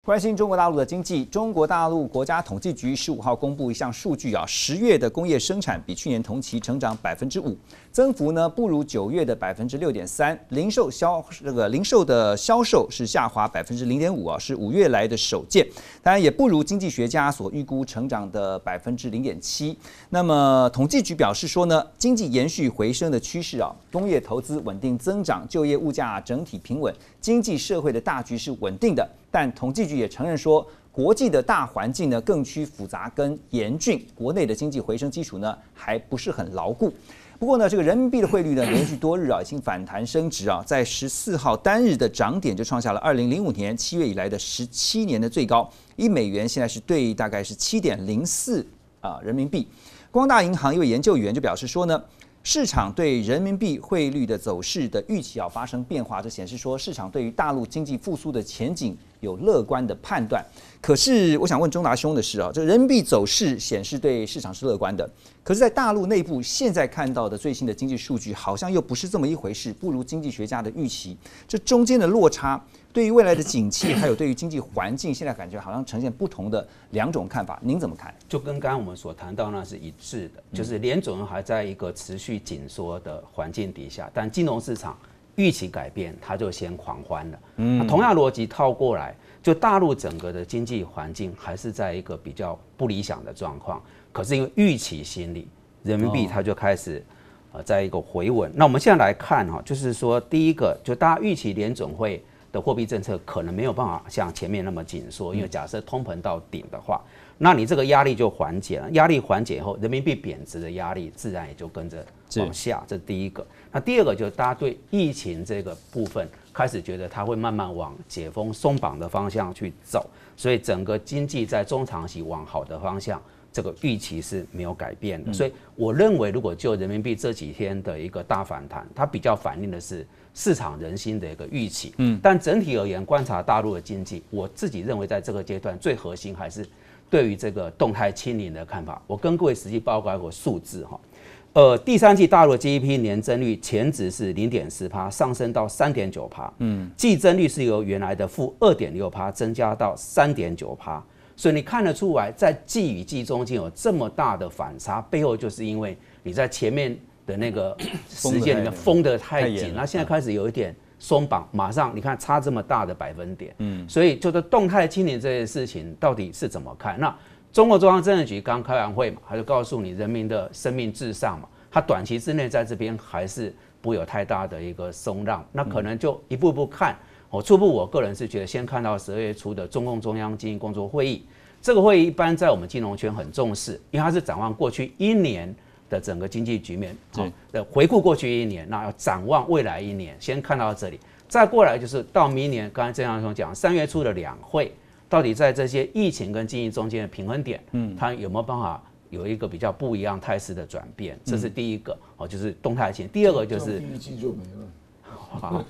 关心中国大陆的经济，中国大陆国家统计局15号公布一项数据10月的工业生产比去年同期成长5%，增幅呢不如9月的6.3%，零售的销售是下滑0.5%，是5月来的首见，当然也不如经济学家所预估成长的0.7%。那么统计局表示说呢，经济延续回升的趋势工业投资稳定增长，就业物价整体平稳，经济社会的大局是稳定的。但统计局也承认说，国际的大环境呢更趋复杂跟严峻，国内的经济回升基础呢还不是很牢固。不过呢，这个人民币的汇率呢连续多日已经反弹升值在14号单日的涨点就创下了2005年7月以来的17年的最高，1美元现在是对大概是7.04人民币。光大银行一位研究员就表示说呢，市场对人民币汇率的走势的预期发生变化，这显示说市场对于大陆经济复苏的前景有乐观的判断。可是我想问钟达兄的是这人民币走势显示对市场是乐观的，可是在大陆内部现在看到的最新的经济数据好像又不是这么一回事，不如经济学家的预期，这中间的落差对于未来的景气还有对于经济环境现在感觉好像呈现不同的两种看法，您怎么看？ 就跟刚刚我们所谈到那是一致的，就是联准会还在一个持续紧缩的环境底下，但金融市场预期改变，它就先狂欢了。同样逻辑套过来，就大陆整个的经济环境还是在一个比较不理想的状况，可是因为预期心理，人民币它就开始在一个回稳。那我们现在来看就是说第一个，就大家预期联准会的货币政策可能没有办法像前面那么紧缩，因为假设通膨到顶的话，那你这个压力就缓解了，压力缓解后，人民币贬值的压力自然也就跟着往下，这是第一个。那第二个就是大家对疫情这个部分开始觉得它会慢慢往解封松绑的方向去走，所以整个经济在中长期往好的方向，这个预期是没有改变的。所以我认为，如果就人民币这几天的一个大反弹，它比较反映的是市场人心的一个预期。但整体而言，观察大陆的经济，我自己认为在这个阶段最核心还是对于这个动态清零的看法。我跟各位实际报告一个数字第三季大陆的 GDP 年增率前值是0.4%，上升到3.9%，季增率是由原来的-2.6%增加到3.9%，所以你看得出来，在季与季中间有这么大的反差，背后就是因为你在前面的那个时间里面封得太紧，那现在开始有一点松绑，马上你看差这么大的百分点，所以就是动态清零这件事情到底是怎么看？那中国中央政治局刚开完会嘛，他就告诉你人民的生命至上嘛，他短期之内在这边还是不会有太大的一个松让，那可能就一步一步看。初步我个人是觉得先看到12月初的中共中央经济工作会议，这个会议一般在我们金融圈很重视，因为它是展望过去1年的整个经济局面，回顾过去1年，那要展望未来1年，先看到这里，再过来就是到明年，刚才郑教授讲3月初的2会。到底在这些疫情跟经济中间的平衡点，它有没有办法有一个比较不一样态势的转变？这是第一个就是动态清。第二个就是第一季就没了。 好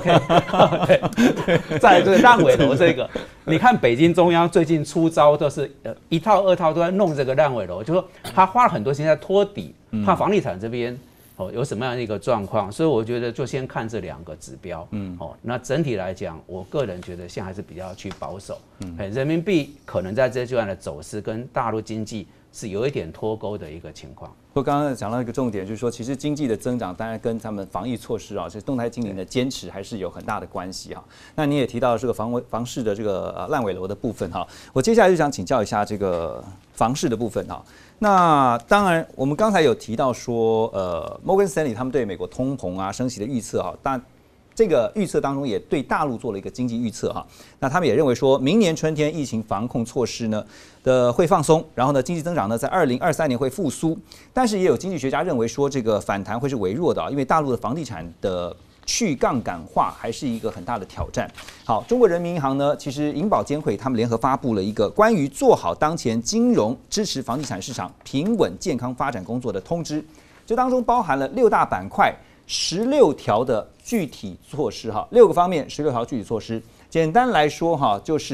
，OK， 再来就是烂尾楼这个，你看北京中央最近出招都是一套二套都在弄这个烂尾楼，就说他花了很多时间在拖底，怕房地产这边有什么样的一个状况，所以我觉得就先看这2个指标。那整体来讲，我个人觉得现在还是比较去保守。人民币可能在这阶段的走势跟大陆经济是有一点脱钩的一个情况。 我刚刚讲到一个重点，就是说，其实经济的增长当然跟他们防疫措施这动态清零的坚持还是有很大的关系那你也提到这个房市的这个烂尾楼的部分我接下来就想请教一下这个房市的部分那当然，我们刚才有提到说，Morgan Stanley 他们对美国通膨升息的预测但这个预测当中也对大陆做了一个经济预测那他们也认为说，明年春天疫情防控措施呢会放松，然后呢经济增长呢在2023年会复苏，但是也有经济学家认为说，这个反弹会是微弱的因为大陆的房地产的去杠杆化还是一个很大的挑战。好，中国人民银行呢，其实银保监会他们联合发布了一个关于做好当前金融支持房地产市场平稳健康发展工作的通知，这当中包含了6大板块16条的具体措施6个方面16条具体措施。简单来说就是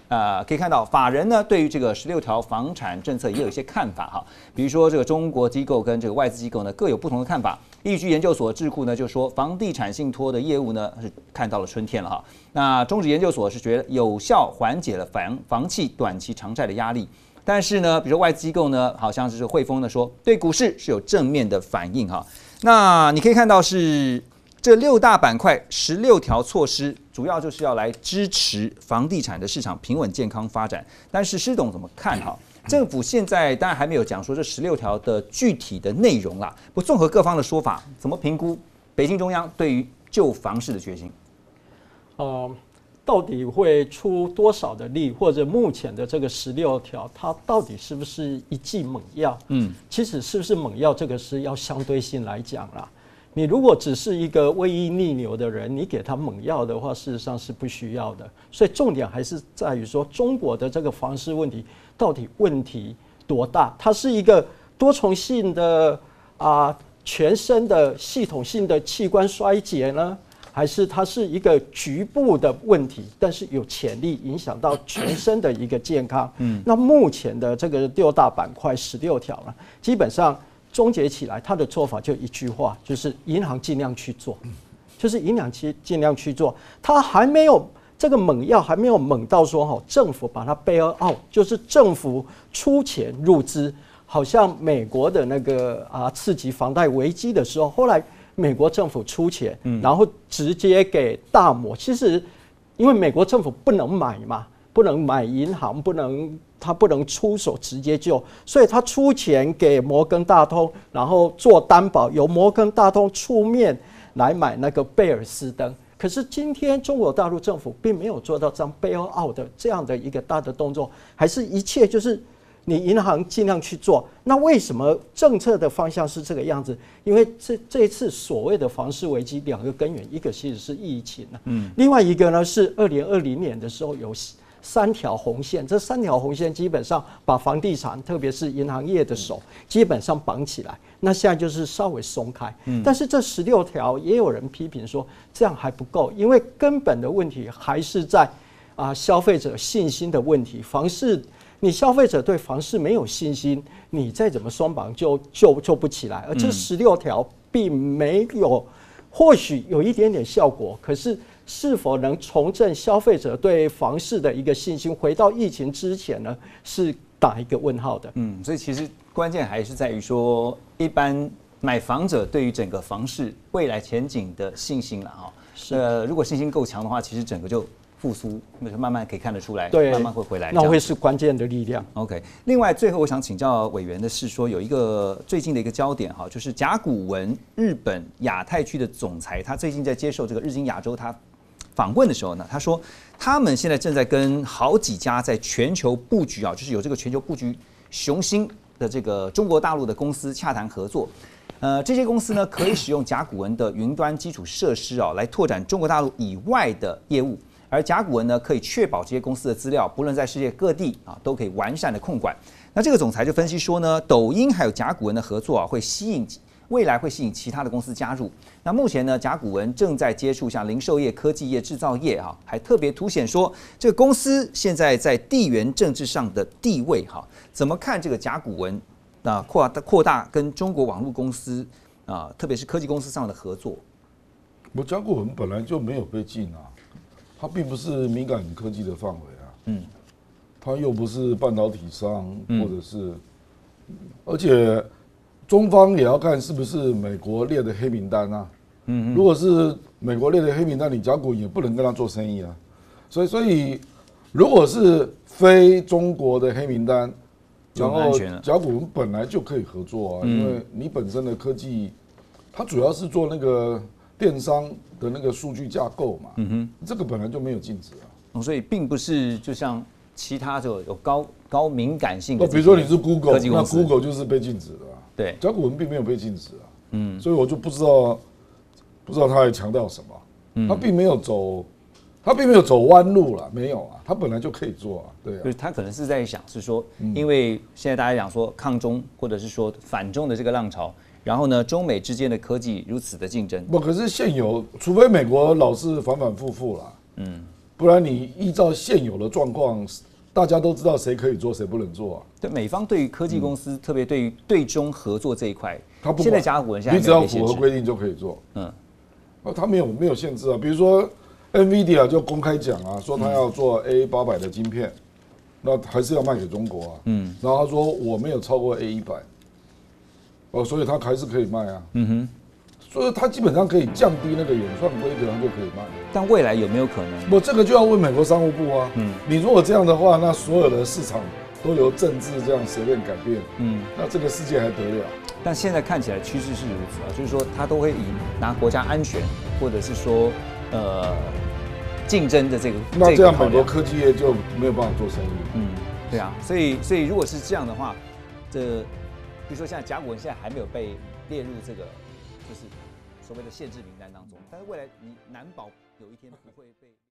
可以看到法人呢对于这个16条房产政策也有一些看法哈，比如说这个中国机构跟这个外资机构呢各有不同的看法。易居研究所智库呢就说，房地产信托的业务呢是看到了春天了哈。那中指研究所是觉得有效缓解了房企短期偿债的压力。但是呢，比如说外资机构呢，好像是汇丰呢说对股市是有正面的反应哈。那你可以看到是这6大板块16条措施，主要就是要来支持房地产的市场平稳健康发展。但是施董怎么看哈？政府现在当然还没有讲说这16条的具体的内容啦。不，综合各方的说法，怎么评估北京中央对于救房市的决心？ 到底会出多少的力，或者目前的这个16条，它到底是不是一剂猛药？其实是不是猛药，这个是要相对性来讲啦。你如果只是一个胃医逆流的人，你给他猛药的话，事实上是不需要的。所以重点还是在于说，中国的这个房市问题到底问题多大？它是一个多重性的全身的系统性的器官衰竭呢？还是它是一个局部的问题，但是有潜力影响到全身的一个健康。那目前的这个6大板块16条呢，基本上终结起来，它的做法就一句话，就是银行尽量去做，就是银行尽量去做。它还没有这个猛药，还没有猛到说政府把它bail out，就是政府出钱入资，好像美国的那个刺激房贷危机的时候，后来美国政府出钱，然后直接给大摩。其实，因为美国政府不能买嘛，不能买银行，他不能出手直接救，所以他出钱给摩根大通，然后做担保，由摩根大通出面来买那个贝尔斯登。可是今天中国大陆政府并没有做到这样bail out的这样的一个大的动作，还是一切就是你银行尽量去做。那为什么政策的方向是这个样子？因为这一次所谓的房市危机2个根源，一个其实是疫情另外一个呢是2020年的时候有3条红线，这3条红线基本上把房地产，特别是银行业的手基本上绑起来。那现在就是稍微松开，但是这16条也有人批评说这样还不够，因为根本的问题还是在消费者信心的问题。房市，你消费者对房市没有信心，你再怎么松绑就不起来。而这16条并没有，或许有一点点效果，可是是否能重振消费者对房市的一个信心，回到疫情之前呢？是打一个问号的。 所以其实关键还是在于说，一般买房者对于整个房市未来前景的信心了哈。如果信心够强的话，其实整个就复苏，那就慢慢可以看得出来， 对， 慢慢会回来， 那会是关键的力量。 OK， 另外最后我想请教委员的是说，有一个最近的一个焦点哈，就是甲骨文日本亚太区的总裁，他最近在接受这个日经亚洲他访问的时候呢，他说他们现在正在跟好几家在全球布局就是有这个全球布局雄心的这个中国大陆的公司洽谈合作。这些公司呢可以使用甲骨文的云端基础设施来拓展中国大陆以外的业务。而甲骨文呢，可以确保这些公司的资料，不论在世界各地都可以完善的控管。那这个总裁就分析说呢，抖音还有甲骨文的合作未来会吸引其他的公司加入。那目前呢，甲骨文正在接触像零售业、科技业、制造业还特别凸显说这个公司现在在地缘政治上的地位怎么看这个甲骨文扩大跟中国网络公司特别是科技公司上的合作？ 甲骨文本来就没有被禁它并不是敏感科技的范围它又不是半导体商，或者是，而且中方也要看是不是美国列的黑名单如果是美国列的黑名单，你甲骨文也不能跟他做生意所以如果是非中国的黑名单，然后甲骨文本来就可以合作因为你本身的科技，它主要是做那个电商的那个数据架构嘛，这个本来就没有禁止所以并不是就像其他就有高敏感性的， 比如说你是 Google， 那 Google 就是被禁止的对， 甲骨文并没有被禁止所以我就不知道他还强调什么，他并没有走弯路了，没有他本来就可以做对就是他可能是在想是说，因为现在大家讲说抗中或者是说反中的这个浪潮。然后呢，中美之间的科技如此的竞争， 可是现有，除非美国老是反复啦， 不然你依照现有的状况，大家都知道谁可以做，谁不能做啊。 对，美方对于科技公司，特别对于对中合作这一块， 他不管现在甲骨文现在你只要符合规定就可以做。他没有限制啊。比如说 NVIDIA 就公开讲啊，说他要做 A800的晶片，那还是要卖给中国啊。然后他说我没有超过 A100，所以他还是可以卖啊。所以他基本上可以降低那个演算规格，他就可以卖。 但未来有没有可能？ 这个就要问美国商务部啊。你如果这样的话，那所有的市场都由政治这样随便改变，那这个世界还得了？ 但现在看起来趋势是如此啊，就是说他都会以拿国家安全，或者是说竞争的这个。 那这样美国科技业就没有办法做生意。 对啊，所以如果是这样的话，比如说现在甲骨文现在还没有被列入这个就是所谓的限制名单当中，但是未来你难保有一天不会被。